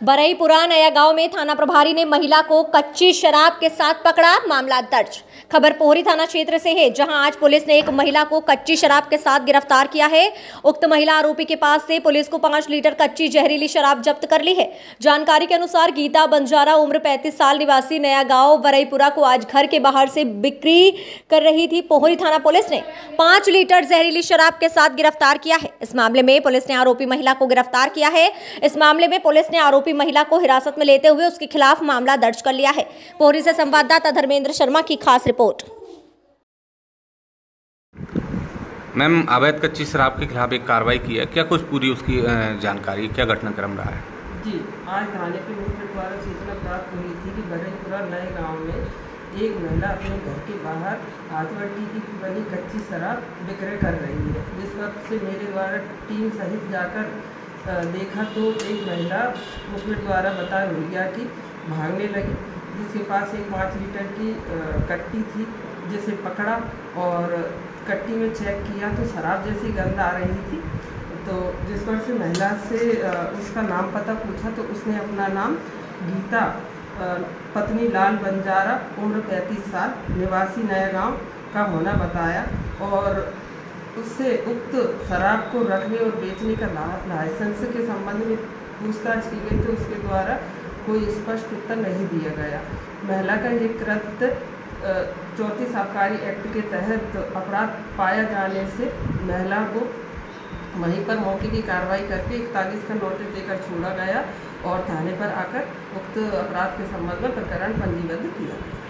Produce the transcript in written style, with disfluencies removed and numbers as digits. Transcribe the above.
बरईपुरा नया गांव में थाना प्रभारी ने महिला को कच्ची शराब के साथ पकड़ा, मामला दर्ज। खबर पोहरी थाना क्षेत्र से है, जहां आज पुलिस ने एक महिला को कच्ची शराब के साथ गिरफ्तार किया है। उक्त महिला आरोपी के पास से पुलिस को 5 लीटर कच्ची जहरीली शराब जब्त कर ली है। जानकारी के अनुसार गीता बंजारा उम्र 35 साल निवासी नया गांव बरईपुरा को आज घर के बाहर से बिक्री कर रही थी। पोहरी थाना पुलिस ने 5 लीटर जहरीली शराब के साथ गिरफ्तार किया है। इस मामले में पुलिस ने आरोपी महिला को गिरफ्तार किया है। इस मामले में पुलिस ने आरोपी महिला को हिरासत में लेते हुए उसके खिलाफ मामला दर्ज कर लिया है। पोहरी से संवाददाता धर्मेंद्र शर्मा की खास रिपोर्ट। मैम, अवैध कच्ची शराब के खिलाफ एक कार्रवाई की है, क्या कुछ पूरी उसकी जानकारी, क्या घटनाक्रम रहा है? जी, आज थाने के मुख्य द्वारा सूचना प्राप्त हुई थी कि बरईपुरा नए गांव में एक महिला अपने घर के बाहर हाथवटी की बनी कच्ची शराब विक्रय कर रही है। जिस वक्त से मेरे द्वारा टीम सहित जाकर देखा तो एक महिला मुखबिर द्वारा बताया हुआ कि भागने लगी, जिसके पास एक 5 लीटर की कट्टी थी, जिसे पकड़ा और कट्टी में चेक किया तो शराब जैसी गंध आ रही थी। तो जिस पर से महिला से उसका नाम पता पूछा तो उसने अपना नाम गीता पत्नी लाल बंजारा उम्र 35 साल निवासी नया गांव का होना बताया और उससे उक्त शराब को रखने और बेचने का लाइसेंस के संबंध में पूछताछ की गई तो उसके द्वारा कोई स्पष्ट उत्तर नहीं दिया गया। महिला का ये कृत्य 34 आबकारी एक्ट के तहत अपराध पाया जाने से महिला को वहीं पर मौके की कार्रवाई करके 41 का नोटिस देकर छोड़ा गया और थाने पर आकर उक्त अपराध के संबंध में प्रकरण पंजीबद्ध किया गया।